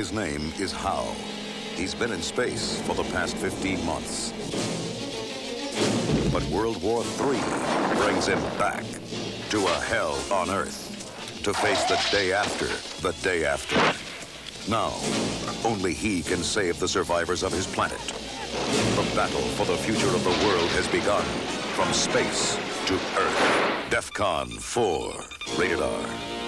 His name is Hal. He's been in space for the past 15 months. But World War III brings him back to a hell on Earth to face the day after the day after. Now, only he can save the survivors of his planet. The battle for the future of the world has begun, from space to Earth. DEFCON 4, rated R.